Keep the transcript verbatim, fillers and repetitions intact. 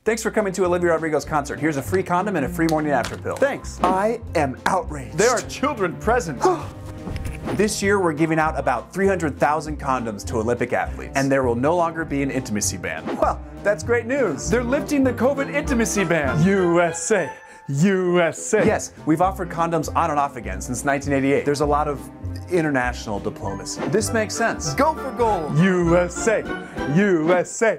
Thanks for coming to Olivia Rodrigo's concert. Here's a free condom and a free morning after pill. Thanks. I am outraged. There are children present. This year, we're giving out about three hundred thousand condoms to Olympic athletes. And there will no longer be an intimacy ban. Well, that's great news. They're lifting the COVID intimacy ban. U S A. U S A. Yes, we've offered condoms on and off again since nineteen eighty-eight. There's a lot of international diplomacy. This makes sense. Go for gold. U S A. U S A.